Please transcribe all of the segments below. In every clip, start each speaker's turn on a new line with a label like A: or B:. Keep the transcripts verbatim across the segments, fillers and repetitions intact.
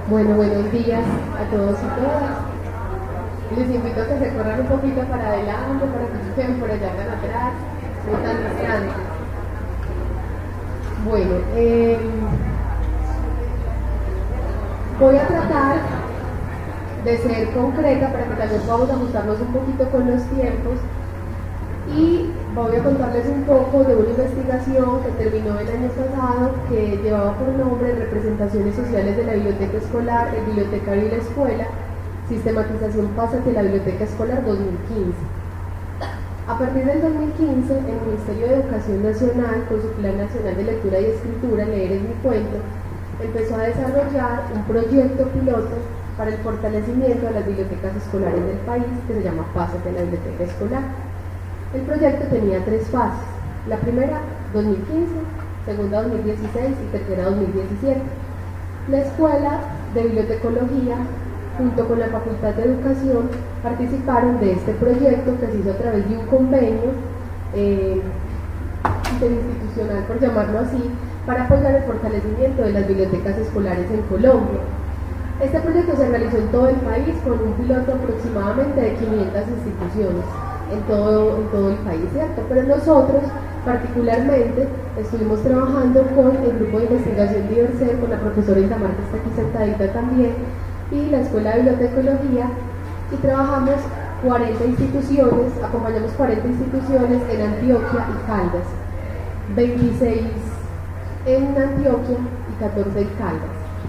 A: Bueno, buenos días a todos y todas. Les invito a que se corran un poquito para adelante, para que se queden por allá tan atrás, no tan distantes. Bueno, eh, voy a tratar de ser concreta para que también podamos ajustarnos un poquito con los tiempos y voy a contarles un poco de una investigación que terminó el año pasado que llevaba por nombre Representaciones Sociales de la Biblioteca Escolar, el Bibliotecario y la Escuela, Sistematización Pásate la Biblioteca Escolar dos mil quince. A partir del dos mil quince, el Ministerio de Educación Nacional, con su Plan Nacional de Lectura y Escritura, Leer es mi cuento, empezó a desarrollar un proyecto piloto para el fortalecimiento de las bibliotecas escolares del país que se llama Pásate la Biblioteca Escolar. El proyecto tenía tres fases, la primera dos mil quince, segunda dos mil dieciséis y tercera dos mil diecisiete. La Escuela de Bibliotecología, junto con la Facultad de Educación, participaron de este proyecto que se hizo a través de un convenio eh, interinstitucional, por llamarlo así, para apoyar el fortalecimiento de las bibliotecas escolares en Colombia. Este proyecto se realizó en todo el país con un piloto aproximadamente de quinientas instituciones. En todo, en todo el país, ¿cierto? Pero nosotros, particularmente, estuvimos trabajando con el grupo de investigación Diverser, con la profesora Itamar, que está aquí sentadita también, y la Escuela de Bibliotecología, y trabajamos cuarenta instituciones, acompañamos cuarenta instituciones en Antioquia y Caldas, veintiséis en Antioquia y catorce en Caldas,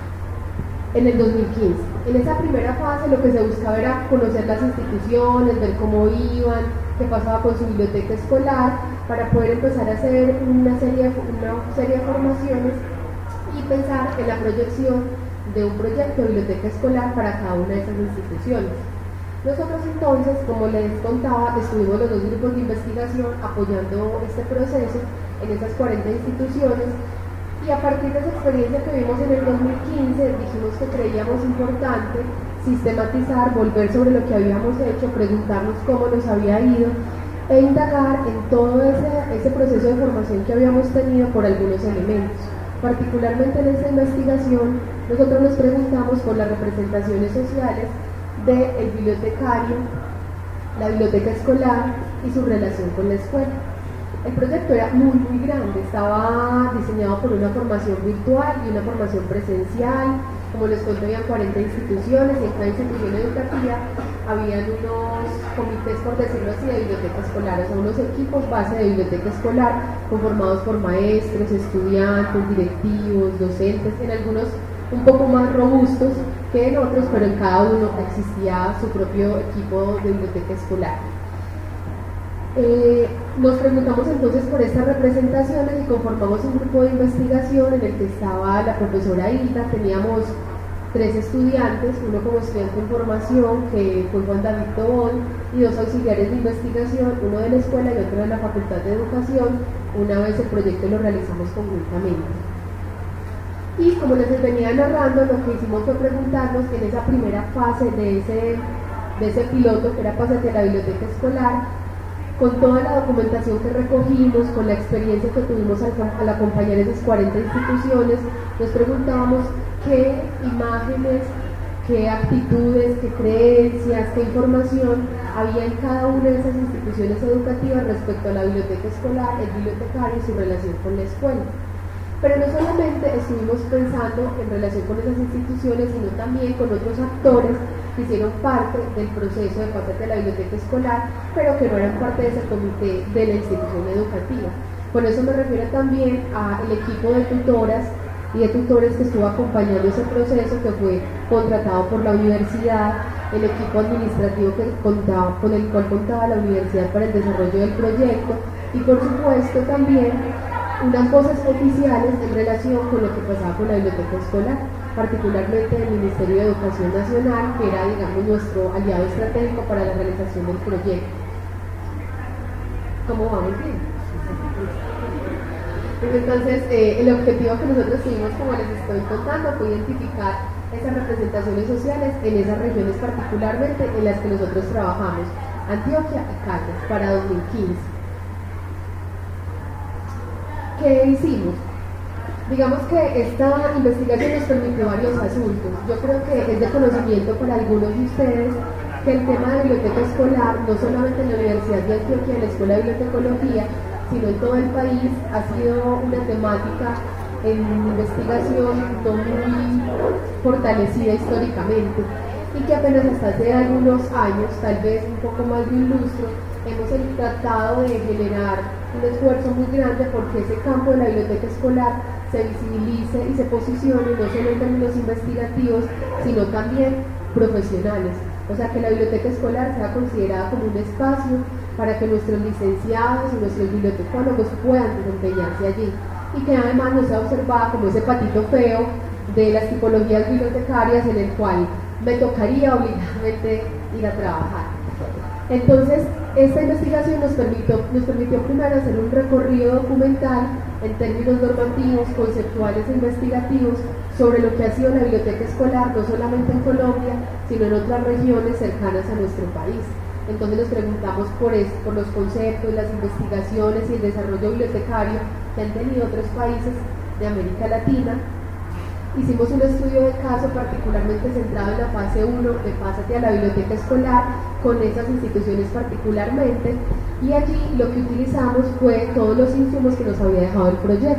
A: en el dos mil quince. En esa primera fase lo que se buscaba era conocer las instituciones, ver cómo iban, qué pasaba con su biblioteca escolar, para poder empezar a hacer una serie, una serie de formaciones y pensar en la proyección de un proyecto de biblioteca escolar para cada una de esas instituciones. Nosotros entonces, como les contaba, estuvimos los dos grupos de investigación apoyando este proceso en esas cuarenta instituciones. Y a partir de esa experiencia que vimos en el dos mil quince, dijimos que creíamos importante sistematizar, volver sobre lo que habíamos hecho, preguntarnos cómo nos había ido e indagar en todo ese, ese proceso de formación que habíamos tenido por algunos elementos. Particularmente en esta investigación, nosotros nos preguntamos por las representaciones sociales del bibliotecario, la biblioteca escolar y su relación con la escuela. El proyecto era muy, muy grande, estaba diseñado por una formación virtual y una formación presencial. Como les conté, había cuarenta instituciones y en cada institución educativa habían unos comités, por decirlo así, de biblioteca escolar, o sea, unos equipos base de biblioteca escolar conformados por maestros, estudiantes, directivos, docentes, en algunos un poco más robustos que en otros, pero en cada uno existía su propio equipo de biblioteca escolar. Eh, nos preguntamos entonces por estas representaciones y conformamos un grupo de investigación en el que estaba la profesora Hilda. Teníamos tres estudiantes, uno como estudiante en formación, que fue Juan David Tobón, y dos auxiliares de investigación, uno de la escuela y otro de la Facultad de Educación. Una vez el proyecto lo realizamos conjuntamente. Y como les venía narrando, lo que hicimos fue preguntarnos en esa primera fase de ese, de ese piloto, que era Pásate a la Biblioteca Escolar, con toda la documentación que recogimos, con la experiencia que tuvimos al, al acompañar esas cuarenta instituciones, nos preguntábamos qué imágenes, qué actitudes, qué creencias, qué información había en cada una de esas instituciones educativas respecto a la biblioteca escolar, el bibliotecario y su relación con la escuela. Pero no solamente estuvimos pensando en relación con esas instituciones, sino también con otros actores que hicieron parte del proceso de Pásate a la Biblioteca Escolar, pero que no eran parte de ese comité de la institución educativa. Con eso me refiero también al equipo de tutoras y de tutores que estuvo acompañando ese proceso, que fue contratado por la universidad, el equipo administrativo que contaba, con el cual contaba la universidad para el desarrollo del proyecto, y por supuesto también unas voces oficiales en relación con lo que pasaba con la biblioteca escolar, particularmente el Ministerio de Educación Nacional, que era, digamos, nuestro aliado estratégico para la realización del proyecto. ¿Cómo vamos? Bien. Entonces, eh, el objetivo que nosotros tuvimos, como les estoy contando, fue identificar esas representaciones sociales en esas regiones particularmente en las que nosotros trabajamos, Antioquia y Caldas, para dos mil quince. ¿Qué hicimos? Digamos que esta investigación nos permitió varios asuntos. Yo creo que es de conocimiento para algunos de ustedes que el tema de biblioteca escolar, no solamente en la Universidad de Antioquia, en la Escuela de Bibliotecología, sino en todo el país, ha sido una temática en investigación no muy fortalecida históricamente y que apenas hasta hace algunos años, tal vez un poco más de un lustro, hemos tratado de generar un esfuerzo muy grande porque ese campo de la biblioteca escolar se visibilice y se posicione no solo en términos investigativos, sino también profesionales. O sea, que la biblioteca escolar sea considerada como un espacio para que nuestros licenciados y nuestros bibliotecólogos puedan desempeñarse allí y que además no sea observada como ese patito feo de las tipologías bibliotecarias en el cual me tocaría obligadamente ir a trabajar. Entonces, esta investigación nos permitió, nos permitió primero hacer un recorrido documental en términos normativos, conceptuales e investigativos sobre lo que ha sido la biblioteca escolar, no solamente en Colombia, sino en otras regiones cercanas a nuestro país. Entonces nos preguntamos por, esto, por los conceptos, las investigaciones y el desarrollo bibliotecario que han tenido otros países de América Latina. Hicimos un estudio de caso particularmente centrado en la fase uno de Pásate a la Biblioteca Escolar con esas instituciones particularmente, y allí lo que utilizamos fue todos los insumos que nos había dejado el proyecto.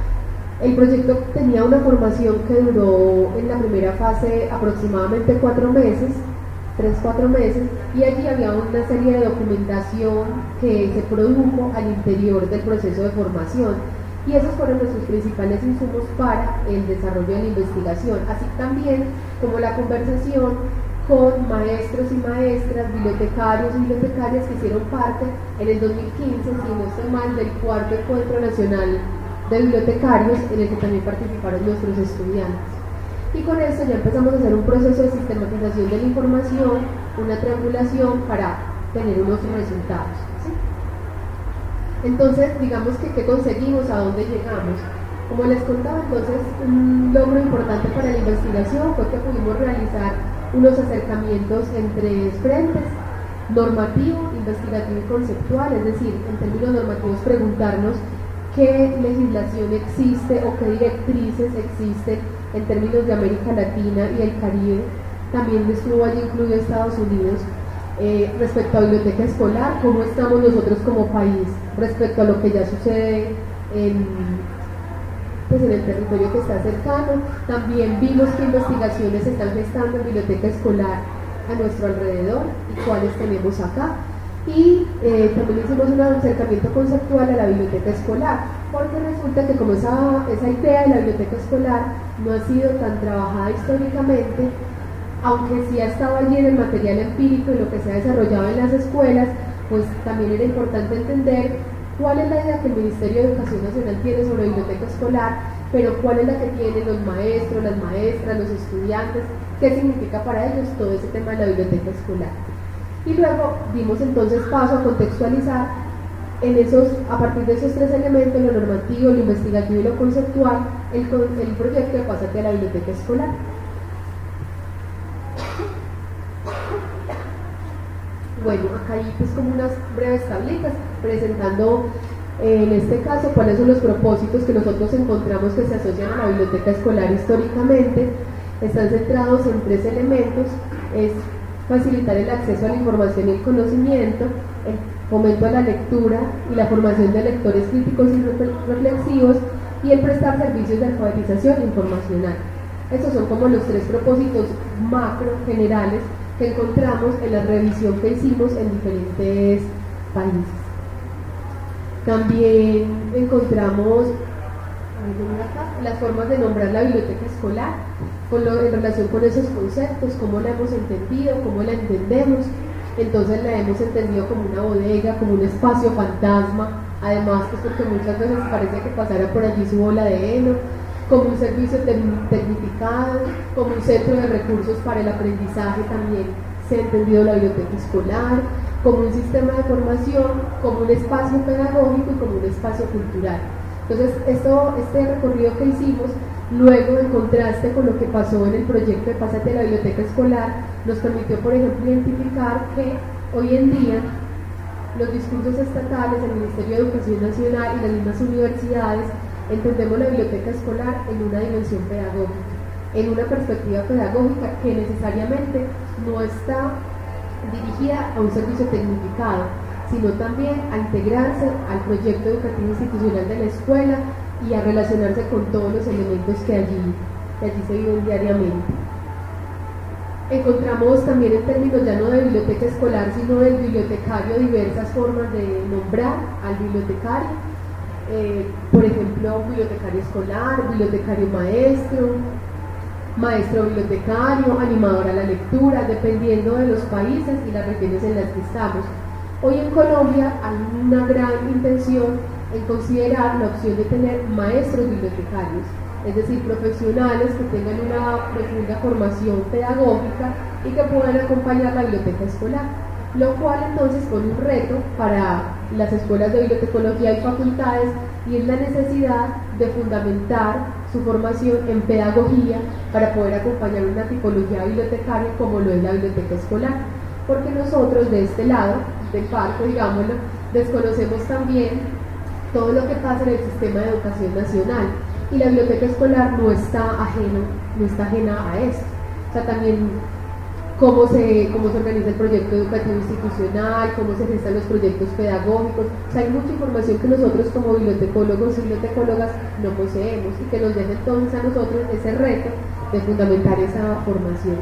A: El proyecto tenía una formación que duró en la primera fase aproximadamente cuatro meses, tres, cuatro meses, y allí había una serie de documentación que se produjo al interior del proceso de formación. Y esos fueron nuestros principales insumos para el desarrollo de la investigación, así también como la conversación con maestros y maestras, bibliotecarios y bibliotecarias que hicieron parte en el dos mil quince, si no estoy mal, del cuarto encuentro nacional de bibliotecarios en el que también participaron nuestros estudiantes. Y con esto ya empezamos a hacer un proceso de sistematización de la información, una triangulación para tener unos resultados. ¿Sí? Entonces, digamos que ¿qué conseguimos? ¿A dónde llegamos? Como les contaba, entonces, un logro importante para la investigación fue que pudimos realizar unos acercamientos en tres frentes: normativo, investigativo y conceptual, es decir, en términos normativos preguntarnos qué legislación existe o qué directrices existen en términos de América Latina y el Caribe. También estuvo allí incluido Estados Unidos. Eh, respecto a biblioteca escolar, cómo estamos nosotros como país respecto a lo que ya sucede en, pues en el territorio que está cercano. También vimos qué investigaciones se están gestando en biblioteca escolar a nuestro alrededor y cuáles tenemos acá. Y eh, también hicimos un acercamiento conceptual a la biblioteca escolar, porque resulta que como esa, esa idea de la biblioteca escolar no ha sido tan trabajada históricamente, aunque sí ha estado allí en el material empírico y lo que se ha desarrollado en las escuelas, pues también era importante entender cuál es la idea que el Ministerio de Educación Nacional tiene sobre biblioteca escolar, pero cuál es la que tienen los maestros, las maestras, los estudiantes, qué significa para ellos todo ese tema de la biblioteca escolar. Y luego dimos entonces paso a contextualizar en esos, a partir de esos tres elementos, lo normativo, lo investigativo y lo conceptual, el, el proyecto de Pásate a la Biblioteca Escolar. Bueno, acá hay pues como unas breves tablitas presentando eh, en este caso cuáles son los propósitos que nosotros encontramos que se asocian a la biblioteca escolar históricamente. Están centrados en tres elementos: es facilitar el acceso a la información y el conocimiento, el fomento a la lectura y la formación de lectores críticos y reflexivos, y el prestar servicios de alfabetización informacional. Estos son como los tres propósitos macro generales que encontramos en la revisión que hicimos en diferentes países. También encontramos las formas de nombrar la biblioteca escolar con lo, en relación con esos conceptos, cómo la hemos entendido, cómo la entendemos. Entonces la hemos entendido como una bodega, como un espacio fantasma, además pues porque muchas veces parece que pasara por allí su bola de heno, como un servicio tecnificado, como un centro de recursos para el aprendizaje. También se ha entendido la biblioteca escolar, como un sistema de formación, como un espacio pedagógico y como un espacio cultural. Entonces, esto, este recorrido que hicimos, luego en contraste con lo que pasó en el proyecto de Pásate a la Biblioteca Escolar, nos permitió, por ejemplo, identificar que hoy en día los discursos estatales, el Ministerio de Educación Nacional y las mismas universidades Entendemos la biblioteca escolar en una dimensión pedagógica, en una perspectiva pedagógica que necesariamente no está dirigida a un servicio tecnificado, sino también a integrarse al proyecto educativo institucional de la escuela y a relacionarse con todos los elementos que allí, que allí se viven diariamente. Encontramos también en términos ya no de biblioteca escolar, sino del bibliotecario, diversas formas de nombrar al bibliotecario. Eh, por ejemplo, bibliotecario escolar, bibliotecario maestro, maestro bibliotecario, animador a la lectura, dependiendo de los países y las regiones en las que estamos. Hoy en Colombia hay una gran intención en considerar la opción de tener maestros bibliotecarios, es decir, profesionales que tengan una profunda formación pedagógica y que puedan acompañar la biblioteca escolar, lo cual entonces pone un reto para las escuelas de bibliotecología y facultades, y es la necesidad de fundamentar su formación en pedagogía para poder acompañar una tipología bibliotecaria como lo es la biblioteca escolar, porque nosotros de este lado del parque, digámoslo, desconocemos también todo lo que pasa en el sistema de educación nacional, y la biblioteca escolar no está ajeno, no está ajena a esto. O sea, también cómo se, cómo se organiza el proyecto educativo institucional, cómo se gestan los proyectos pedagógicos. O sea, hay mucha información que nosotros como bibliotecólogos y bibliotecólogas no poseemos, y que nos deja entonces a nosotros ese reto de fundamentar esa formación.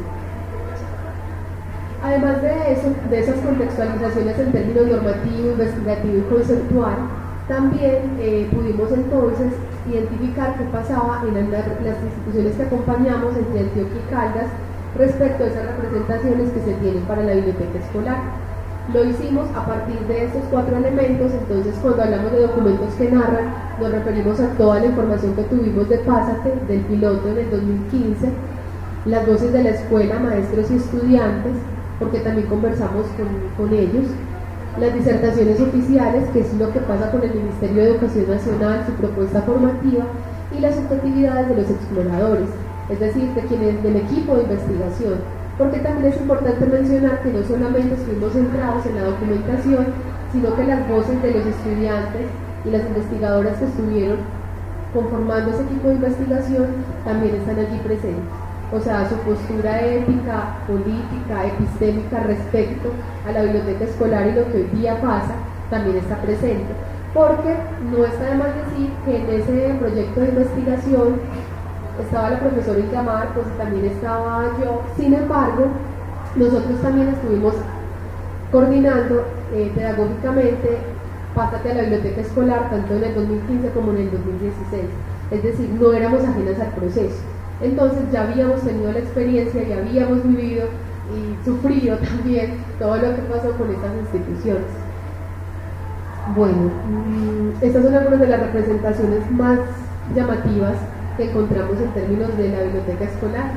A: Además de eso, de esas contextualizaciones en términos normativo, investigativo y conceptual, también eh, pudimos entonces identificar qué pasaba en las, las instituciones que acompañamos entre Antioquia y Caldas respecto a esas representaciones que se tienen para la biblioteca escolar. Lo hicimos a partir de estos cuatro elementos. Entonces, cuando hablamos de documentos que narran, nos referimos a toda la información que tuvimos de Pásate, del piloto en el dos mil quince, las voces de la escuela, maestros y estudiantes, porque también conversamos con, con ellos, las disertaciones oficiales, que es lo que pasa con el Ministerio de Educación Nacional, su propuesta formativa, y las subjetividades de los exploradores, es decir, de quienes del equipo de investigación, porque también es importante mencionar que no solamente estuvimos centrados en la documentación, sino que las voces de los estudiantes y las investigadoras que estuvieron conformando ese equipo de investigación también están allí presentes. O sea, su postura ética, política, epistémica respecto a la biblioteca escolar y lo que hoy día pasa, también está presente. Porque no está de más decir que en ese proyecto de investigación estaba la profesora Itamar, pues también estaba yo. Sin embargo, nosotros también estuvimos coordinando eh, pedagógicamente Pásate a la biblioteca escolar, tanto en el dos mil quince como en el dos mil dieciséis. Es decir, no éramos ajenas al proceso. Entonces ya habíamos tenido la experiencia, ya habíamos vivido y sufrido también todo lo que pasó con estas instituciones. Bueno, estas son algunas de las representaciones más llamativas que encontramos en términos de la biblioteca escolar.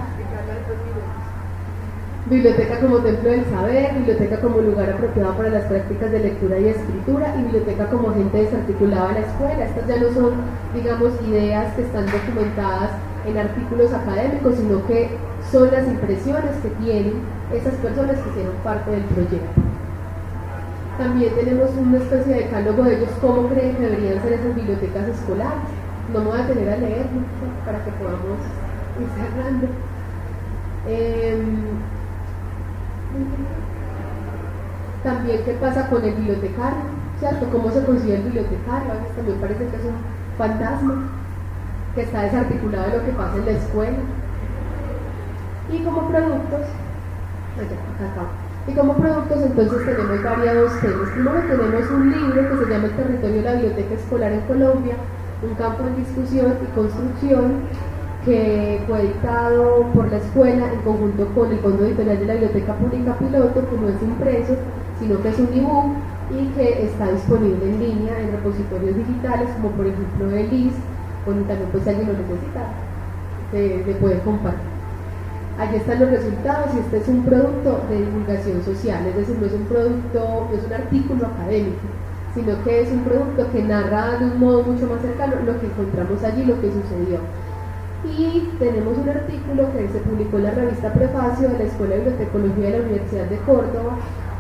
A: Biblioteca como templo del saber, biblioteca como lugar apropiado para las prácticas de lectura y escritura, y biblioteca como agente desarticulado a la escuela. Estas ya no son, digamos, ideas que están documentadas en artículos académicos, sino que son las impresiones que tienen esas personas que hicieron parte del proyecto. También tenemos una especie de decálogo de ellos, cómo creen que deberían ser esas bibliotecas escolares. No me voy a tener a leer para que podamos ir cerrando. Eh, también qué pasa con el bibliotecario, ¿cierto? ¿Cómo se consigue el bibliotecario? A veces también parece que es un fantasma que está desarticulado de lo que pasa en la escuela. Y como productos, acá, acá, y como productos entonces tenemos variados temas. Primero tenemos un libro que se llama El territorio de la biblioteca escolar en Colombia, un campo de discusión y construcción, que fue editado por la escuela en conjunto con el Fondo Editorial de la Biblioteca Pública Piloto, que no es impreso, sino que es un ebook y que está disponible en línea en repositorios digitales, como por ejemplo el I S, o también pues si alguien lo necesita, se, se puede compartir. Allí están los resultados, y este es un producto de divulgación social, es decir, no es un producto, no es un artículo académico, sino que es un producto que narra de un modo mucho más cercano lo que encontramos allí, lo que sucedió. Y tenemos un artículo que se publicó en la revista Prefacio de la Escuela de Bibliotecología de la Universidad de Córdoba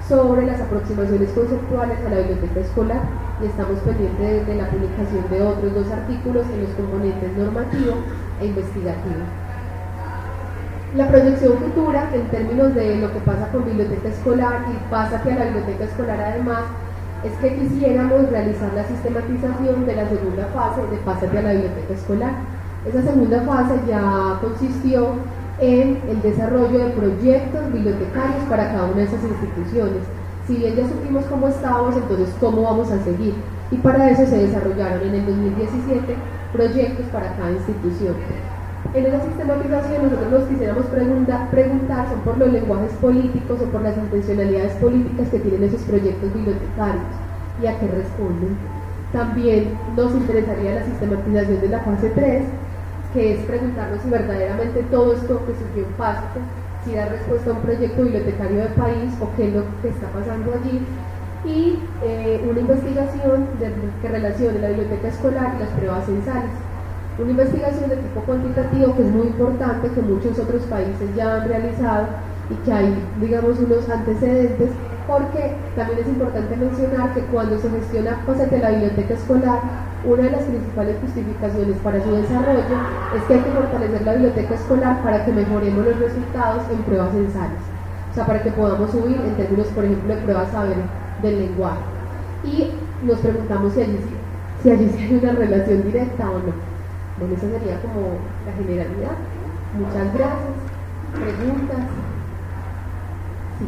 A: sobre las aproximaciones conceptuales a la biblioteca escolar y estamos pendientes de, de la publicación de otros dos artículos en los componentes normativo e investigativo. La proyección futura en términos de lo que pasa con biblioteca escolar y pasa hacia la biblioteca escolar además es que quisiéramos realizar la sistematización de la segunda fase de pase hacia la biblioteca escolar. Esa segunda fase ya consistió en el desarrollo de proyectos bibliotecarios para cada una de esas instituciones. Si bien ya supimos cómo estábamos, entonces cómo vamos a seguir. Y para eso se desarrollaron en el dos mil diecisiete proyectos para cada institución. En esa sistematización nosotros nos quisiéramos pregunta, preguntar son por los lenguajes políticos o por las intencionalidades políticas que tienen esos proyectos bibliotecarios y a qué responden. También nos interesaría la sistematización de la fase tres, que es preguntarnos si verdaderamente todo esto que surgió en PASCO, si da respuesta a un proyecto bibliotecario de país o qué es lo que está pasando allí, y eh, una investigación de, que relacione la biblioteca escolar y las pruebas censales. Una investigación de tipo cuantitativo que es muy importante, que muchos otros países ya han realizado y que hay, digamos, unos antecedentes, porque también es importante mencionar que cuando se gestiona cosas de la biblioteca escolar, una de las principales justificaciones para su desarrollo es que hay que fortalecer la biblioteca escolar para que mejoremos los resultados en pruebas censales, o sea, para que podamos subir en términos, por ejemplo, de pruebas saber del lenguaje. Y nos preguntamos si allí, si allí sí hay una relación directa o no. Bueno, esa sería como la generalidad. Muchas gracias. ¿Preguntas? Sí.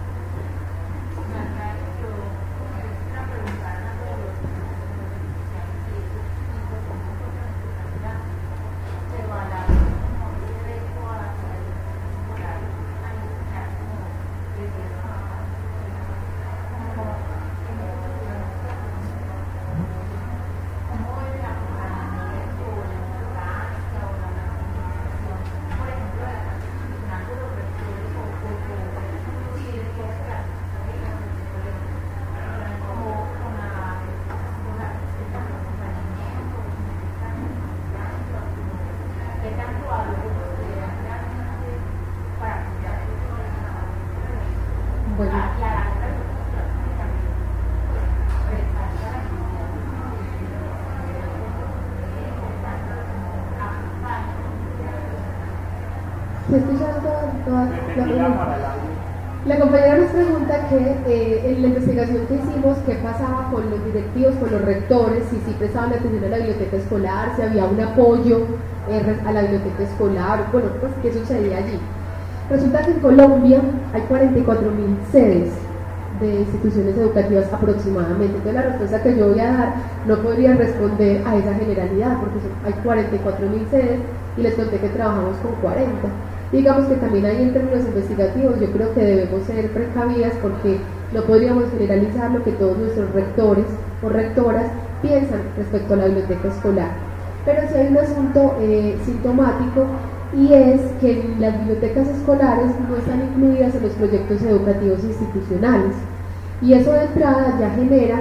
A: La compañera nos pregunta que eh, en la investigación que hicimos, qué pasaba con los directivos, con los rectores, si sí prestaban atención a la biblioteca escolar, si había un apoyo eh, a la biblioteca escolar, bueno, pues qué sucedía allí. Resulta que en Colombia hay cuarenta y cuatro mil sedes de instituciones educativas aproximadamente. Entonces la respuesta que yo voy a dar no podría responder a esa generalidad, porque son, hay cuarenta y cuatro mil sedes y les conté que trabajamos con cuarenta. Digamos que también hay en términos investigativos, yo creo que debemos ser precavidas porque no podríamos generalizar lo que todos nuestros rectores o rectoras piensan respecto a la biblioteca escolar. Pero sí hay un asunto eh, sintomático, y es que las bibliotecas escolares no están incluidas en los proyectos educativos institucionales, y eso de entrada ya genera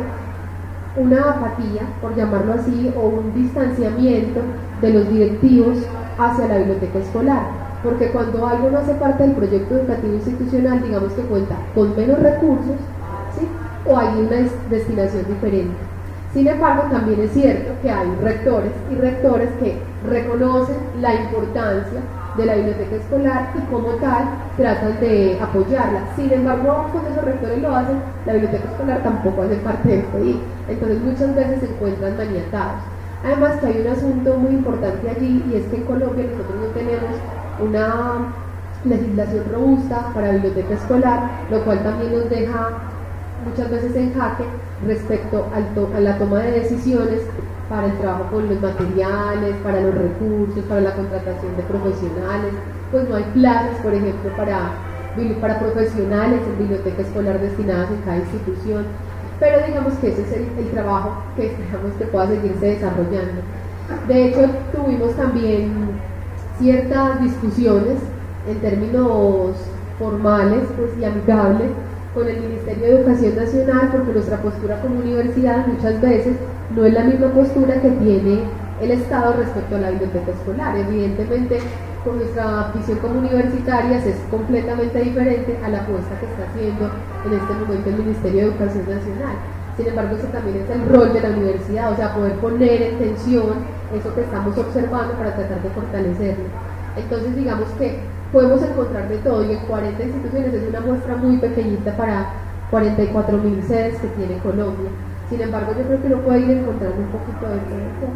A: una apatía, por llamarlo así, o un distanciamiento de los directivos hacia la biblioteca escolar. Porque cuando algo no hace parte del proyecto educativo institucional, digamos que cuenta con menos recursos, ¿sí? O hay una destinación diferente. Sin embargo, también es cierto que hay rectores y rectores que reconocen la importancia de la biblioteca escolar y como tal tratan de apoyarla. Sin embargo, cuando esos rectores lo hacen, la biblioteca escolar tampoco hace parte del P I. Entonces muchas veces se encuentran maniatados. Además que hay un asunto muy importante allí, y es que en Colombia nosotros no tenemos una legislación robusta para biblioteca escolar, lo cual también nos deja muchas veces en jaque respecto al to a la toma de decisiones para el trabajo con los materiales, para los recursos, para la contratación de profesionales. Pues no hay plazas, por ejemplo, para, para profesionales en biblioteca escolar destinadas en cada institución, pero digamos que ese es el, el trabajo que esperamos que pueda seguirse desarrollando. De hecho, tuvimos también ciertas discusiones en términos formales, pues, y amigables con el Ministerio de Educación Nacional, porque nuestra postura como universidad muchas veces no es la misma postura que tiene el Estado respecto a la biblioteca escolar. Evidentemente con nuestra visión como universitarias es completamente diferente a la apuesta que está haciendo en este momento el Ministerio de Educación Nacional. Sin embargo, ese también es el rol de la universidad, o sea, poder poner en tensión eso que estamos observando para tratar de fortalecerlo. Entonces, digamos que podemos encontrar de todo, y en cuarenta instituciones es una muestra muy pequeñita para cuarenta y cuatro mil sedes que tiene Colombia. Sin embargo, yo creo que uno puede ir encontrando un poquito de todo.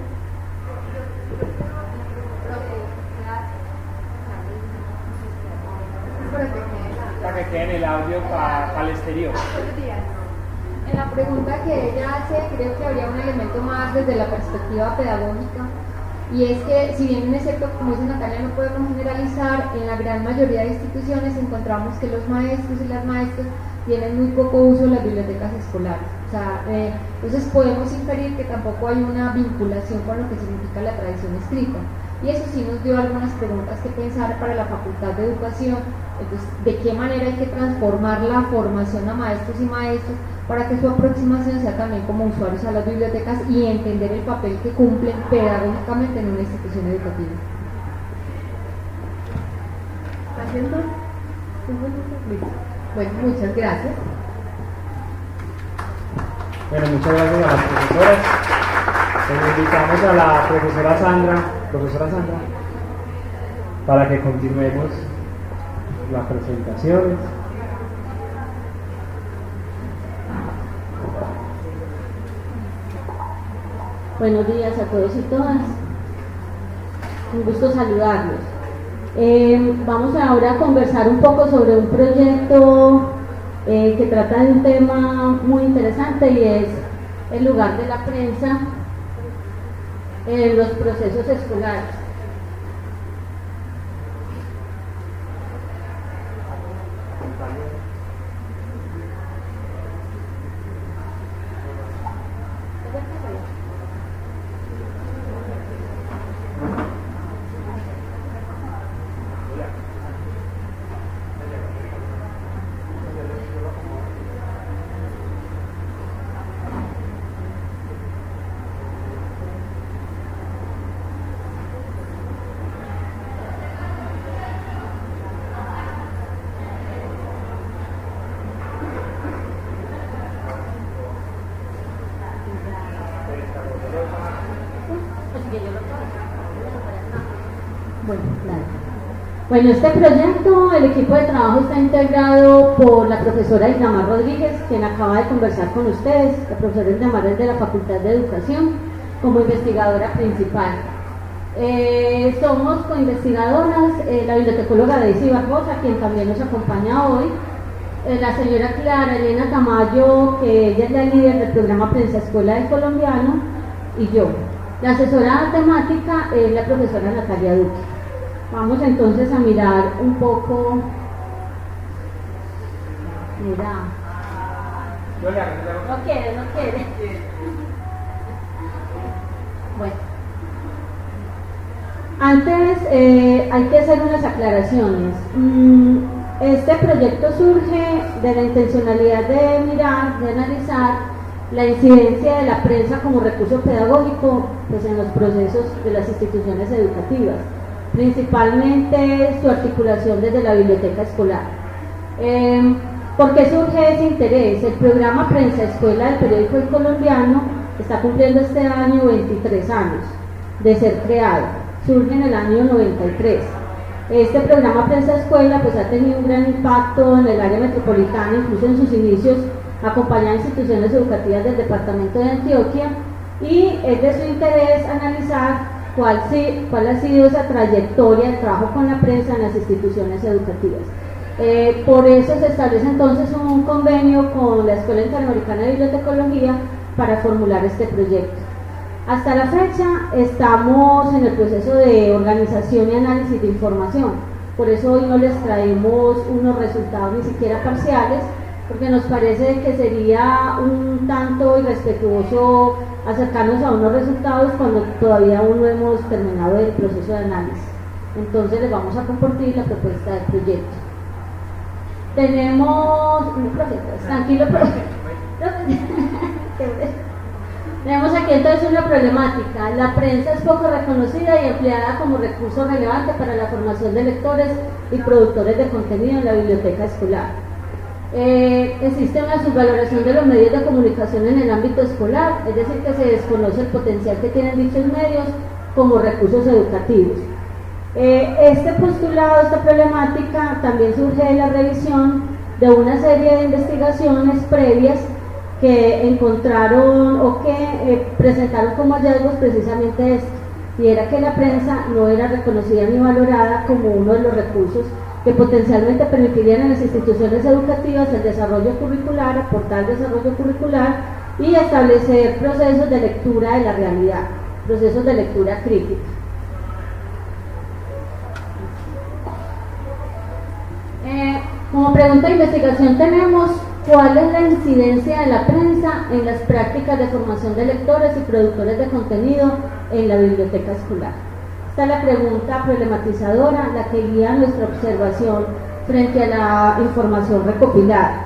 B: Para que quede en el audio para pa el exterior.
C: En la pregunta que ella hace, creo que habría un elemento más desde la perspectiva pedagógica, y es que, si bien es cierto, como dice Natalia, no podemos generalizar, en la gran mayoría de instituciones encontramos que los maestros y las maestras tienen muy poco uso de las bibliotecas escolares. O sea, eh, entonces podemos inferir que tampoco hay una vinculación con lo que significa la tradición escrita. Y eso sí nos dio algunas preguntas que pensar para la Facultad de Educación. Entonces, ¿de qué manera hay que transformar la formación a maestros y maestros para que su aproximación sea también como usuarios a las bibliotecas y entender el papel que cumplen pedagógicamente en una institución educativa?
A: ¿Haciendo? Bueno, muchas gracias.
B: Bueno, muchas gracias a las profesoras. Les invitamos a la profesora Sandra, profesora Sandra, para que continuemos las presentaciones.
D: Buenos días a todos y todas. Un gusto saludarlos. Eh, vamos ahora a conversar un poco sobre un proyecto eh, que trata de un tema muy interesante, y es el lugar de la prensa en los procesos escolares. Bueno, claro. Bueno, este proyecto, el equipo de trabajo está integrado por la profesora Islamar Rodríguez, quien acaba de conversar con ustedes. La profesora Islamar es de la Facultad de Educación, como investigadora principal. Eh, somos coinvestigadoras, eh, la bibliotecóloga Daisy Barbosa, quien también nos acompaña hoy, eh, la señora Clara Elena Tamayo, que ella es la líder del programa Prensa Escuela del Colombiano, y yo. La asesora temática es la profesora Natalia Duque. Vamos entonces a mirar un poco. Mira. No quiere, no quiere. Bueno. Antes eh, hay que hacer unas aclaraciones. Mm, este proyecto surge de la intencionalidad de mirar, de analizar la incidencia de la prensa como recurso pedagógico pues, en los procesos de las instituciones educativas, principalmente su articulación desde la biblioteca escolar. Eh, ¿Por qué surge ese interés? El programa Prensa Escuela del periódico El Colombiano está cumpliendo este año veintitrés años de ser creado, surge en el año noventa y tres. Este programa Prensa Escuela pues, ha tenido un gran impacto en el área metropolitana, incluso en sus inicios acompañar instituciones educativas del departamento de Antioquia, y es de su interés analizar cuál, sí, cuál ha sido esa trayectoria del trabajo con la prensa en las instituciones educativas. Eh, por eso se establece entonces un convenio con la Escuela Interamericana de Bibliotecología para formular este proyecto. Hasta la fecha estamos en el proceso de organización y análisis de información, por eso hoy no les traemos unos resultados ni siquiera parciales, porque nos parece que sería un tanto irrespetuoso acercarnos a unos resultados cuando todavía aún no hemos terminado el proceso de análisis. Entonces les vamos a compartir la propuesta del proyecto. Tenemos... Profe, tranquilo, profe. Tenemos aquí entonces una problemática. La prensa es poco reconocida y empleada como recurso relevante para la formación de lectores y productores de contenido en la biblioteca escolar. Eh, existe una subvaloración de los medios de comunicación en el ámbito escolar, es decir, que se desconoce el potencial que tienen dichos medios como recursos educativos. Eh, este postulado, esta problemática, también surge de la revisión de una serie de investigaciones previas que encontraron o que eh, presentaron como hallazgos precisamente esto, y era que la prensa no era reconocida ni valorada como uno de los recursos que potencialmente permitirían a las instituciones educativas el desarrollo curricular, aportar desarrollo curricular y establecer procesos de lectura de la realidad, procesos de lectura crítica. Eh, como pregunta de investigación tenemos: ¿cuál es la incidencia de la prensa en las prácticas de formación de lectores y productores de contenido en la biblioteca escolar? Esta es la pregunta problematizadora, la que guía nuestra observación frente a la información recopilada.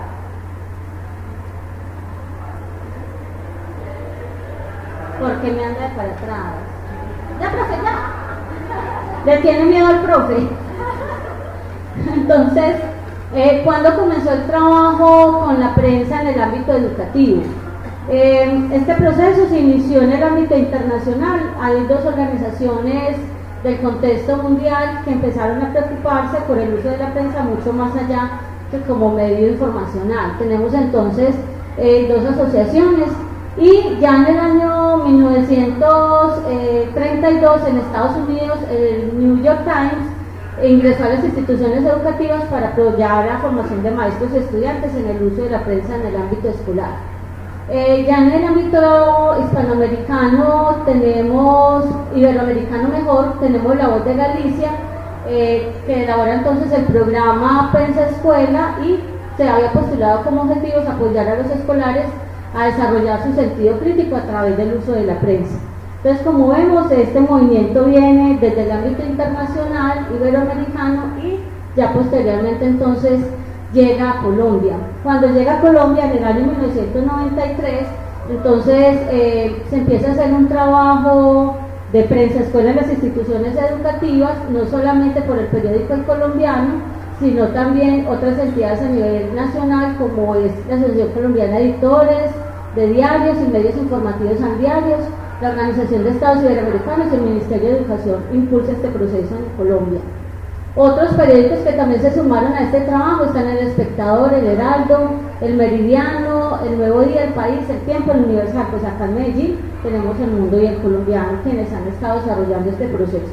D: ¿Por qué me anda de para atrás? Ya, profe, ya. ¿Le tiene miedo al profe? Entonces, eh, ¿cuándo comenzó el trabajo con la prensa en el ámbito educativo? Eh, este proceso se inició en el ámbito internacional. Hay dos organizaciones del contexto mundial que empezaron a preocuparse por el uso de la prensa mucho más allá que como medio informacional. Tenemos entonces eh, dos asociaciones, y ya en el año mil novecientos treinta y dos en Estados Unidos el New York Times ingresó a las instituciones educativas para apoyar la formación de maestros y estudiantes en el uso de la prensa en el ámbito escolar. Eh, ya en el ámbito hispanoamericano tenemos, iberoamericano mejor, tenemos La Voz de Galicia, eh, que elabora entonces el programa Prensa Escuela, y se había postulado como objetivos apoyar a los escolares a desarrollar su sentido crítico a través del uso de la prensa. Entonces, como vemos, este movimiento viene desde el ámbito internacional, iberoamericano, y ya posteriormente entonces llega a Colombia. Cuando llega a Colombia en el año mil novecientos noventa y tres, entonces eh, se empieza a hacer un trabajo de prensa escuela en las instituciones educativas, no solamente por el periódico El Colombiano, sino también otras entidades a nivel nacional, como es la Asociación Colombiana de Editores de Diarios y Medios Informativos and Diarios, la Organización de Estados Iberoamericanos y el Ministerio de Educación impulsa este proceso en Colombia. Otros periódicos que también se sumaron a este trabajo están El Espectador, El Heraldo, El Meridiano, El Nuevo Día, El País, El Tiempo, El Universal. Pues acá en Medellín tenemos El Mundo y El Colombiano, quienes han estado desarrollando este proceso.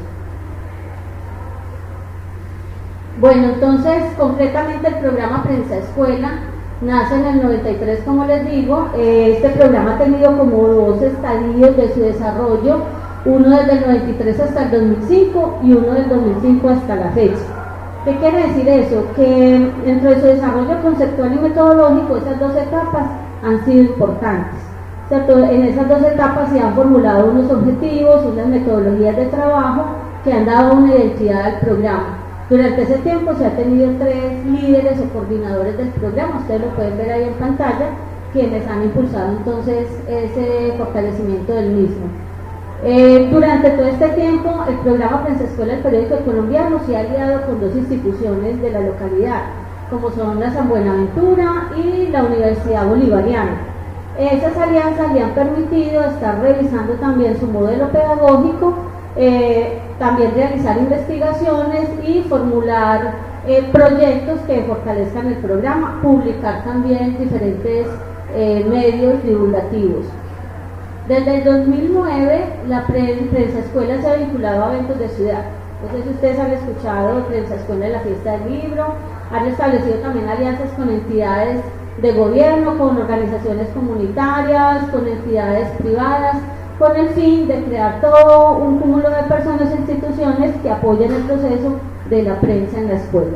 D: Bueno, entonces, concretamente el programa Prensa Escuela nace en el noventa y tres, como les digo. Este programa ha tenido como dos estadios de su desarrollo, uno desde el noventa y tres hasta el dos mil cinco y uno del dos mil cinco hasta la fecha. ¿Qué quiere decir eso? Que dentro de su desarrollo conceptual y metodológico, esas dos etapas han sido importantes. ¿Cierto? En esas dos etapas se han formulado unos objetivos, unas metodologías de trabajo que han dado una identidad al programa. Durante ese tiempo se ha tenido tres líderes o coordinadores del programa, ustedes lo pueden ver ahí en pantalla, quienes han impulsado entonces ese fortalecimiento del mismo. Eh, durante todo este tiempo, el programa Prensa Escuela del Periódico Colombiano se ha aliado con dos instituciones de la localidad, como son la San Buenaventura y la Universidad Bolivariana. Esas alianzas le han permitido estar revisando también su modelo pedagógico, eh, también realizar investigaciones y formular eh, proyectos que fortalezcan el programa, publicar también diferentes eh, medios divulgativos. Desde el dos mil nueve, la Prensa Escuela se ha vinculado a eventos de ciudad. No sé si ustedes han escuchado Prensa Escuela de la Fiesta del Libro, han establecido también alianzas con entidades de gobierno, con organizaciones comunitarias, con entidades privadas, con el fin de crear todo un cúmulo de personas e instituciones que apoyen el proceso de la prensa en la escuela.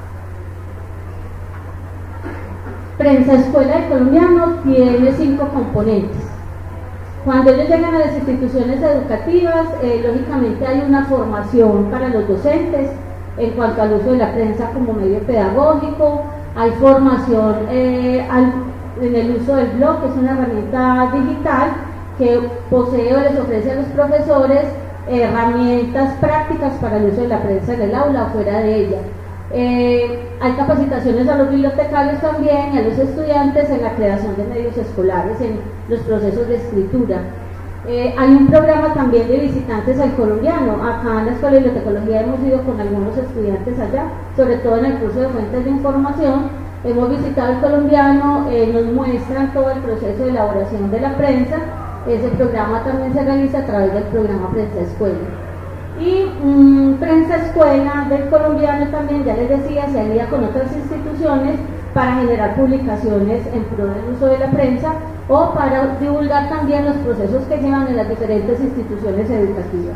D: Prensa Escuela del Colombiano tiene cinco componentes. Cuando ellos llegan a las instituciones educativas, eh, lógicamente hay una formación para los docentes en cuanto al uso de la prensa como medio pedagógico, hay formación eh, al, en el uso del blog, que es una herramienta digital, que posee o les ofrece a los profesores herramientas prácticas para el uso de la prensa en el aula o fuera de ella. Eh, hay capacitaciones a los bibliotecarios también y a los estudiantes en la creación de medios escolares, en los procesos de escritura. Eh, hay un programa también de visitantes al colombiano. Acá en la Escuela de Bibliotecología hemos ido con algunos estudiantes allá, sobre todo en el curso de fuentes de información. Hemos visitado el colombiano, eh, nos muestran todo el proceso de elaboración de la prensa. Ese programa también se realiza a través del programa Prensa Escuela. Y mmm, Prensa Escuela del colombiano también, ya les decía, se alía con otras instituciones para generar publicaciones en pro del uso de la prensa o para divulgar también los procesos que llevan en las diferentes instituciones educativas.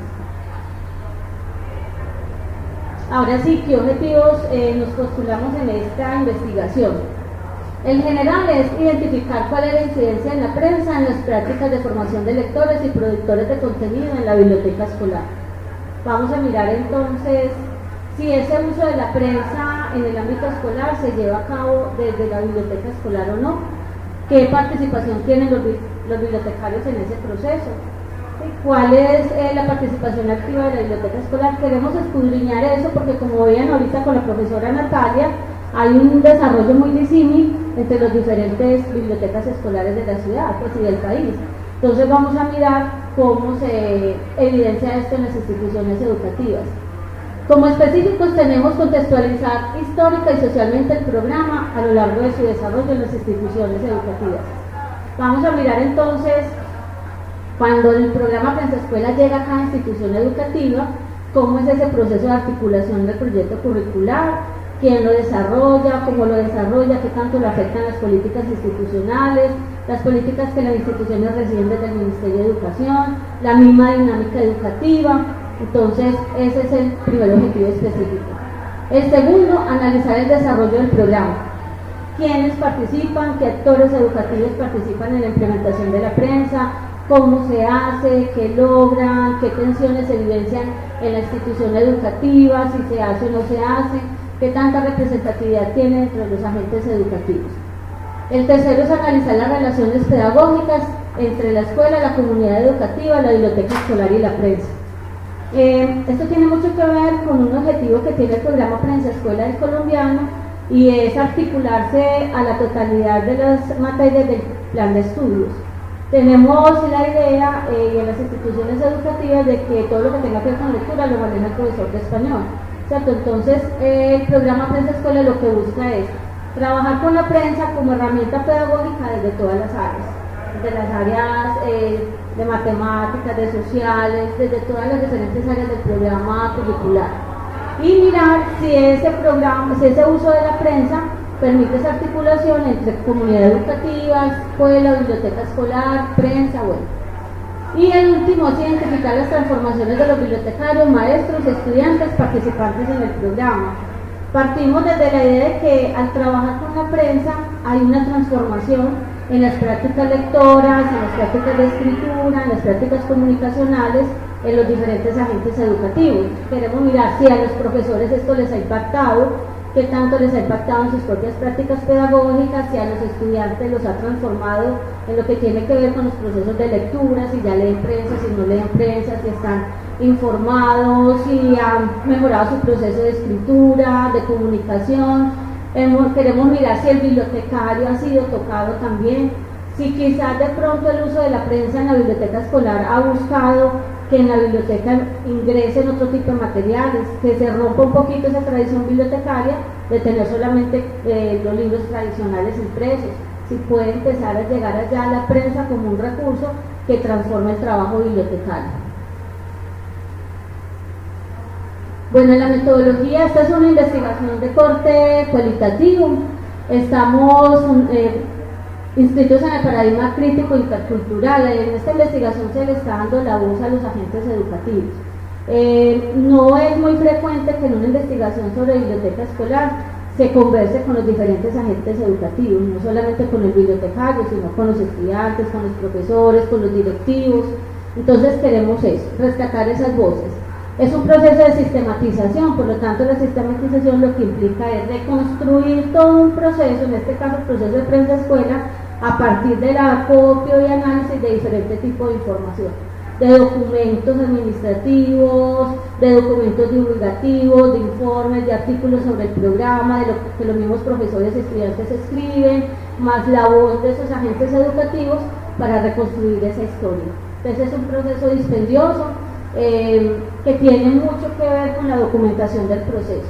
D: Ahora sí, ¿qué objetivos eh, nos postulamos en esta investigación? El general es identificar cuál es la incidencia en la prensa en las prácticas de formación de lectores y productores de contenido en la biblioteca escolar. Vamos a mirar entonces si ese uso de la prensa en el ámbito escolar se lleva a cabo desde la biblioteca escolar o no, qué participación tienen los, los bibliotecarios en ese proceso, cuál es eh, la participación activa de la biblioteca escolar. Queremos escudriñar eso porque, como veían ahorita con la profesora Natalia, hay un desarrollo muy disímil entre las diferentes bibliotecas escolares de la ciudad, pues, y del país. Entonces vamos a mirar cómo se evidencia esto en las instituciones educativas. Como específicos tenemos contextualizar histórica y socialmente el programa a lo largo de su desarrollo en las instituciones educativas. Vamos a mirar entonces, cuando el programa Prensa Escuela llega a cada institución educativa, cómo es ese proceso de articulación del proyecto curricular, quién lo desarrolla, cómo lo desarrolla, qué tanto le afectan las políticas institucionales, las políticas que las instituciones reciben desde el Ministerio de Educación, la misma dinámica educativa. Entonces, ese es el primer objetivo específico. El segundo, analizar el desarrollo del programa. ¿Quiénes participan? ¿Qué actores educativos participan en la implementación de la prensa? ¿Cómo se hace? ¿Qué logran? ¿Qué tensiones se evidencian en la institución educativa? ¿Si se hace o no se hace? ¿Qué tanta representatividad tiene entre los agentes educativos? El tercero es analizar las relaciones pedagógicas entre la escuela, la comunidad educativa, la biblioteca escolar y la prensa. Eh, esto tiene mucho que ver con un objetivo que tiene el programa Prensa Escuela del colombiano, y es articularse a la totalidad de las materias del plan de estudios. Tenemos la idea eh, en las instituciones educativas de que todo lo que tenga que ver con lectura lo maneja el profesor de español, ¿cierto? Entonces eh, el programa Prensa Escuela lo que busca es trabajar con la prensa como herramienta pedagógica desde todas las áreas, desde las áreas eh, de matemáticas, de sociales, desde todas las diferentes áreas del programa curricular, y mirar si ese programa, si ese uso de la prensa permite esa articulación entre comunidad educativa, escuela, biblioteca escolar, prensa, bueno. Y el último es identificar las transformaciones de los bibliotecarios, maestros y estudiantes participantes en el programa. Partimos desde la idea de que al trabajar con la prensa hay una transformación en las prácticas lectoras, en las prácticas de escritura, en las prácticas comunicacionales, en los diferentes agentes educativos. Queremos mirar si a los profesores esto les ha impactado, qué tanto les ha impactado en sus propias prácticas pedagógicas, si a los estudiantes los ha transformado en lo que tiene que ver con los procesos de lectura, si ya leen prensa, si no leen prensa, si están informados, si han mejorado su proceso de escritura, de comunicación. Hemos, queremos mirar si el bibliotecario ha sido tocado también, si quizás de pronto el uso de la prensa en la biblioteca escolar ha buscado que en la biblioteca ingresen otro tipo de materiales, que se rompa un poquito esa tradición bibliotecaria de tener solamente eh, los libros tradicionales impresos, si puede empezar a llegar allá la prensa como un recurso que transforme el trabajo bibliotecario. Bueno, en la metodología, esta es una investigación de corte cualitativo. Estamos eh, inscritos en el paradigma crítico intercultural. En esta investigación se le está dando la voz a los agentes educativos. Eh, no es muy frecuente que en una investigación sobre biblioteca escolar se converse con los diferentes agentes educativos, no solamente con el bibliotecario, sino con los estudiantes, con los profesores, con los directivos. Entonces queremos eso, rescatar esas voces. Es un proceso de sistematización, por lo tanto la sistematización lo que implica es reconstruir todo un proceso, en este caso el proceso de prensa escuela, a partir del acopio y análisis de diferentes tipos de información, de documentos administrativos, de documentos divulgativos, de informes, de artículos sobre el programa, de lo que los mismos profesores y estudiantes escriben, más la voz de esos agentes educativos para reconstruir esa historia. Entonces es un proceso dispendioso eh, que tiene mucho que ver con la documentación del proceso.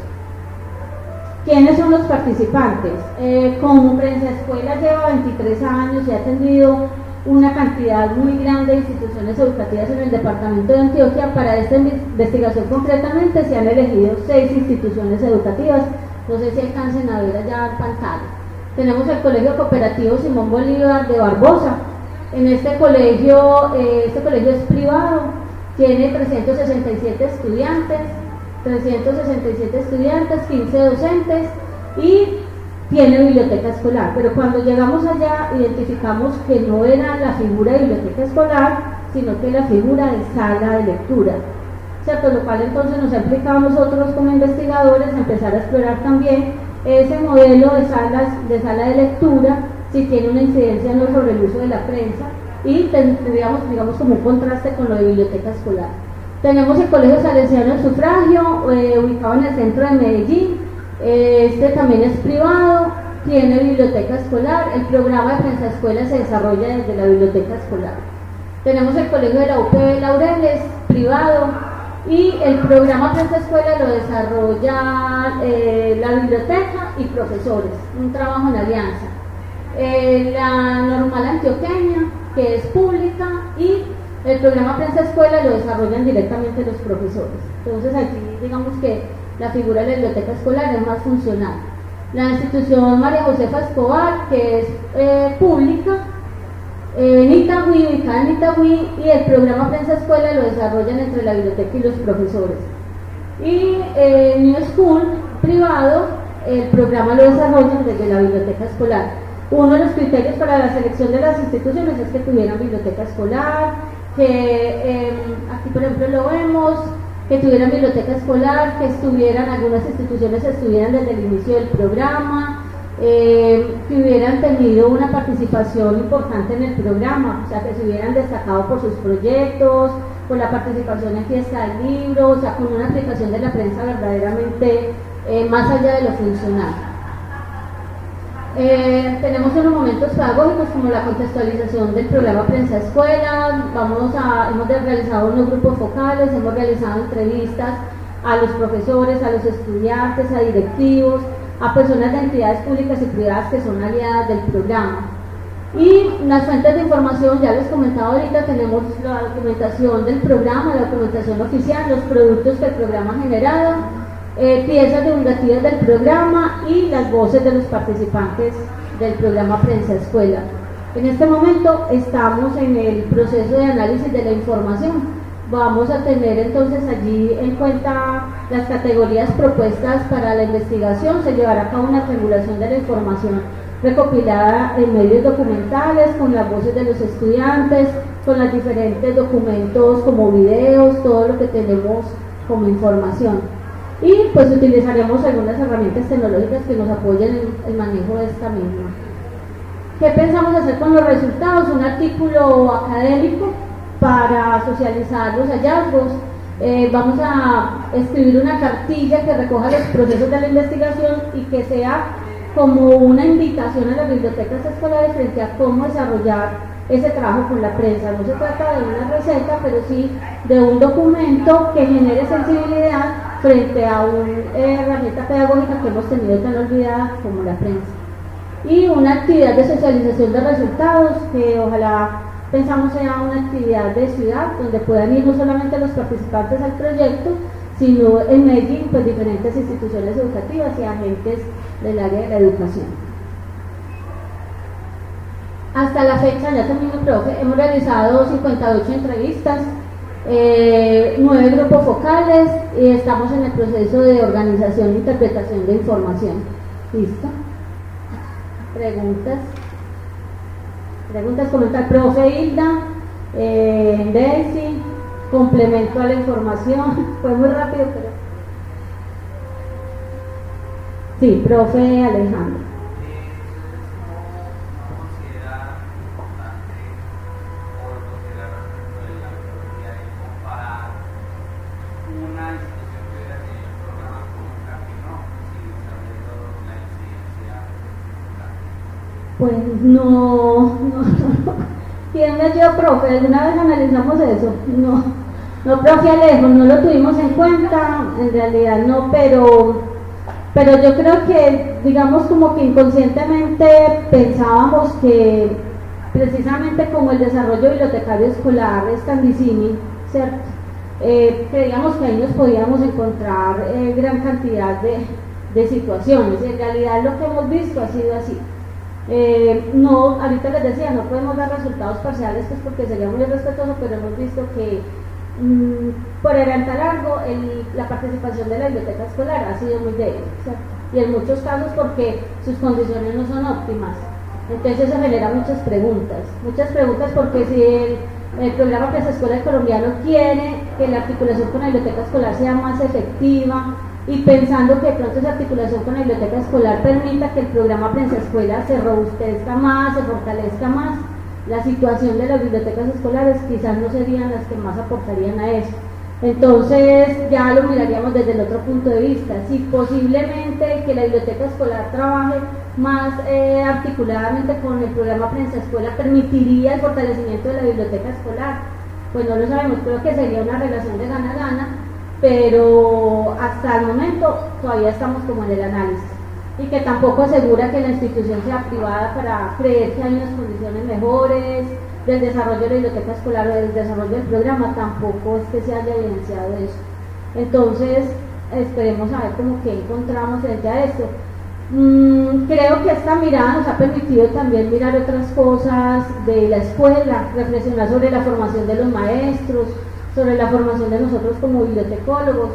D: ¿Quiénes son los participantes? Eh, como Prensa Escuela lleva veintitrés años y ha atendido una cantidad muy grande de instituciones educativas en el departamento de Antioquia. Para esta investigación concretamente se han elegido seis instituciones educativas, no sé si alcancen a ver allá en pantalla. Tenemos el Colegio Cooperativo Simón Bolívar de Barbosa. En este colegio, eh, este colegio es privado, tiene trescientos sesenta y siete estudiantes, trescientos sesenta y siete estudiantes, quince docentes y tiene biblioteca escolar, pero cuando llegamos allá identificamos que no era la figura de biblioteca escolar, sino que la figura de sala de lectura, ¿cierto? Lo cual entonces nos ha implicado a nosotros como investigadores empezar a explorar también ese modelo de, salas, de sala de lectura, si tiene una incidencia no sobre el uso de la prensa, y tendríamos, digamos, como un contraste con lo de biblioteca escolar. Tenemos el Colegio Salesiano del Sufragio, eh, ubicado en el centro de Medellín. Este también es privado, tiene biblioteca escolar, el programa de Prensa Escuela se desarrolla desde la biblioteca escolar. Tenemos el Colegio de la U P B Laureles, privado, y el programa Prensa Escuela lo desarrolla eh, la biblioteca y profesores, un trabajo en alianza. Eh, la Normal Antioqueña, que es pública, y el programa Prensa Escuela lo desarrollan directamente los profesores. Entonces aquí digamos que la figura de la biblioteca escolar es más funcional. La institución María Josefa Escobar, que es eh, pública, eh, en Itagüí, ubicada en Itagüí, y el programa Prensa Escuela lo desarrollan entre la biblioteca y los profesores. Y eh, New School, privado, el programa lo desarrollan desde la biblioteca escolar. Uno de los criterios para la selección de las instituciones es que tuvieran biblioteca escolar, que eh, aquí por ejemplo lo vemos, que tuvieran biblioteca escolar, que estuvieran, algunas instituciones estuvieran desde el inicio del programa, eh, que hubieran tenido una participación importante en el programa, o sea, que se hubieran destacado por sus proyectos, por la participación en fiesta del libro, o sea, con una aplicación de la prensa verdaderamente eh, más allá de lo funcional. Eh, tenemos unos momentos pedagógicos como la contextualización del programa Prensa Escuela, vamos a, hemos realizado unos grupos focales, hemos realizado entrevistas a los profesores, a los estudiantes, a directivos, a personas de entidades públicas y privadas que son aliadas del programa. Y las fuentes de información, ya les comentaba ahorita, tenemos la documentación del programa, la documentación oficial, los productos que el programa ha generado, Eh, piezas divulgativas del programa y las voces de los participantes del programa Prensa Escuela. En este momento estamos en el proceso de análisis de la información. Vamos a tener entonces allí en cuenta las categorías propuestas para la investigación. Se llevará a cabo una triangulación de la información recopilada en medios documentales, con las voces de los estudiantes, con los diferentes documentos como videos, todo lo que tenemos como información. Y pues utilizaremos algunas herramientas tecnológicas que nos apoyen en el manejo de esta misma. ¿Qué pensamos hacer con los resultados? Un artículo académico para socializar los hallazgos. Eh, vamos a escribir una cartilla que recoja los procesos de la investigación y que sea como una invitación a las bibliotecas escolares frente a cómo desarrollar ese trabajo con la prensa. No se trata de una receta, pero sí de un documento que genere sensibilidad frente a una herramienta pedagógica que hemos tenido tan olvidada como la prensa. Y una actividad de socialización de resultados que ojalá pensamos sea una actividad de ciudad donde puedan ir no solamente los participantes al proyecto, sino en Medellín pues diferentes instituciones educativas y agentes del área de la educación. Hasta la fecha, ya termino, profe, hemos realizado cincuenta y ocho entrevistas, eh, nueve grupos focales y estamos en el proceso de organización e interpretación de información. ¿Listo? ¿Preguntas? ¿Preguntas? Comentar, profe Hilda, eh, Daisy, complemento a la información. Fue muy rápido, pero... Sí, profe Alejandro.
E: ¿Cómo considera
D: Pues no, no, no. ¿Quién me dio, profe? ¿Alguna vez analizamos eso? No, no, profe Alejo, no lo tuvimos en cuenta, en realidad no, pero, pero yo creo que, digamos, como que inconscientemente pensábamos que precisamente como el desarrollo bibliotecario escolar es tan disímil, ¿cierto? Eh, creíamos que ahí nos podíamos encontrar eh, gran cantidad de, de situaciones, y en realidad lo que hemos visto ha sido así. Eh, no, ahorita les decía, no podemos dar resultados parciales pues porque sería muy irrespetuoso, pero hemos visto que mmm, por adelantar algo, el, la participación de la biblioteca escolar ha sido muy débil, ¿cierto? Y en muchos casos porque sus condiciones no son óptimas. Entonces eso genera muchas preguntas, muchas preguntas porque si el, el programa Prensa Escuela colombiano quiere que la articulación con la biblioteca escolar sea más efectiva, y pensando que de pronto esa articulación con la biblioteca escolar permita que el programa Prensa Escuela se robustezca más, se fortalezca más, la situación de las bibliotecas escolares quizás no serían las que más aportarían a eso. Entonces ya lo miraríamos desde el otro punto de vista, si posiblemente que la biblioteca escolar trabaje más eh, articuladamente con el programa Prensa Escuela permitiría el fortalecimiento de la biblioteca escolar, pues no lo sabemos, creo que sería una relación de gana-gana, pero hasta el momento todavía estamos como en el análisis, y que tampoco asegura que la institución sea privada para creer que hay unas condiciones mejores del desarrollo de la biblioteca escolar o del desarrollo del programa, tampoco es que se haya evidenciado eso. Entonces esperemos a ver cómo que encontramos frente a esto. Mm, creo que esta mirada nos ha permitido también mirar otras cosas de la escuela, reflexionar sobre la formación de los maestros, sobre la formación de nosotros como bibliotecólogos,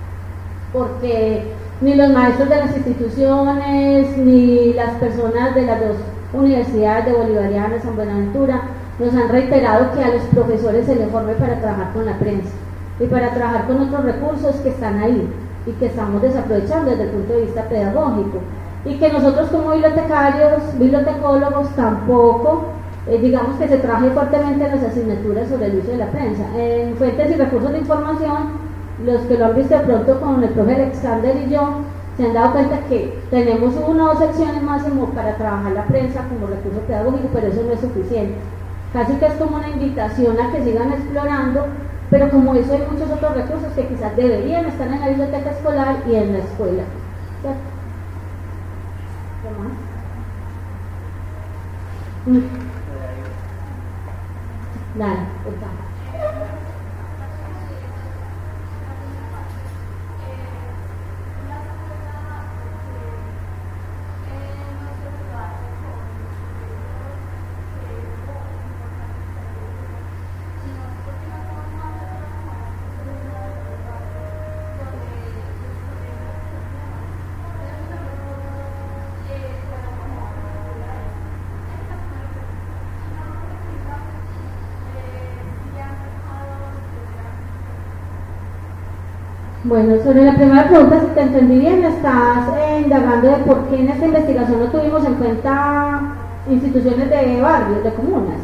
D: porque ni los maestros de las instituciones, ni las personas de las dos universidades de Bolivariana y San Buenaventura nos han reiterado que a los profesores se les forme para trabajar con la prensa y para trabajar con otros recursos que están ahí y que estamos desaprovechando desde el punto de vista pedagógico, y que nosotros como bibliotecarios, bibliotecólogos tampoco Eh, digamos que se trabaje fuertemente en las asignaturas sobre el uso de la prensa. En fuentes y recursos de información, los que lo han visto de pronto con el profe Alexander y yo, se han dado cuenta que tenemos una o dos secciones máximo para trabajar la prensa como recurso pedagógico, pero eso no es suficiente. Casi que es como una invitación a que sigan explorando, pero como eso hay muchos otros recursos que quizás deberían estar en la biblioteca escolar y en la escuela. ¿Cierto? ¿Qué más? Mm. Dale, está. Bueno, sobre la primera pregunta, si te entendí bien, estás eh, indagando de por qué en esta investigación no tuvimos en cuenta instituciones de barrios, de comunas.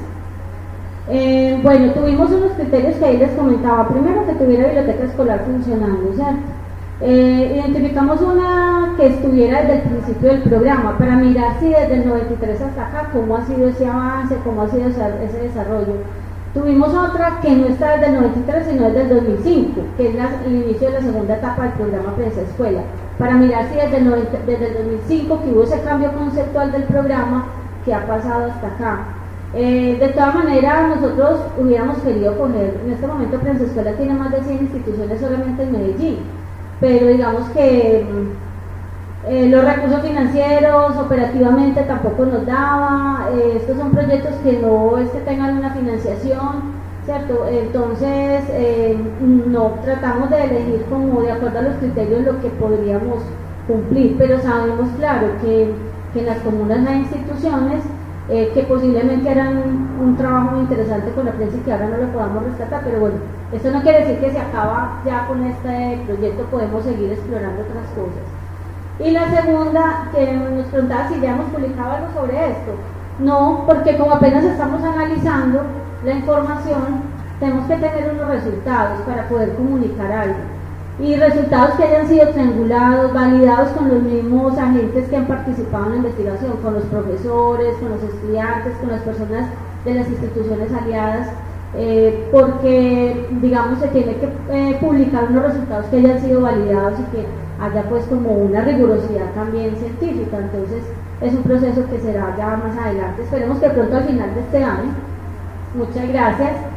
D: Eh, bueno, tuvimos unos criterios que ahí les comentaba. Primero, que tuviera biblioteca escolar funcionando, ¿cierto? Eh, identificamos una que estuviera desde el principio del programa, para mirar si desde el noventa y tres hasta acá, cómo ha sido ese avance, cómo ha sido ese desarrollo. Tuvimos otra que no está desde el noventa y tres, sino desde el dos mil cinco, que es la, el inicio de la segunda etapa del programa Prensa Escuela, para mirar si desde el, noventa, desde el dos mil cinco, que hubo ese cambio conceptual del programa, que ha pasado hasta acá. Eh, de todas maneras, nosotros hubiéramos querido coger, en este momento Prensa Escuela tiene más de cien instituciones solamente en Medellín, pero digamos que Eh, los recursos financieros operativamente tampoco nos daba, eh, estos son proyectos que no es que tengan una financiación, ¿cierto? Entonces eh, no tratamos de elegir como de acuerdo a los criterios lo que podríamos cumplir, pero sabemos claro que, que en las comunas hay instituciones eh, que posiblemente harán un, un trabajo muy interesante con la prensa y que ahora no lo podamos rescatar, pero bueno, esto no quiere decir que se acaba ya con este proyecto, podemos seguir explorando otras cosas. Y la segunda, que nos preguntaba si ya hemos publicado algo sobre esto. No, porque como apenas estamos analizando la información, tenemos que tener unos resultados para poder comunicar algo. y resultados que hayan sido triangulados, validados con los mismos agentes que han participado en la investigación, con los profesores, con los estudiantes, con las personas de las instituciones aliadas, eh, porque digamos se tiene que eh, publicar unos resultados que hayan sido validados y que haya pues como una rigurosidad también científica. Entonces es un proceso que será ya más adelante, esperemos que pronto al final de este año. Muchas gracias.